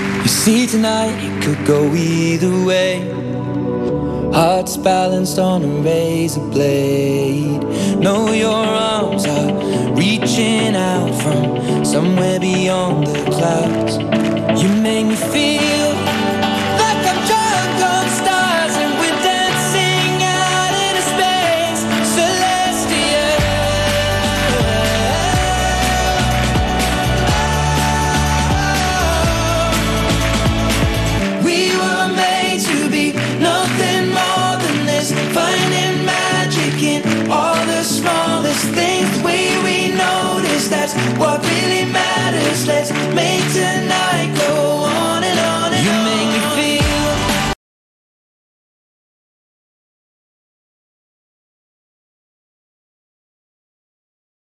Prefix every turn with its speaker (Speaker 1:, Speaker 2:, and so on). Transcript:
Speaker 1: You see tonight it could go either way. Hearts balanced on a razor blade. Know your arms are reaching out from somewhere beyond the clouds. You make me feel like I'm drunk on stars and we're dancing out into space celestial. We were made to be nothing more than this, finding magic in all the smallest things. The way we notice, that's what really matters. Let's make tonight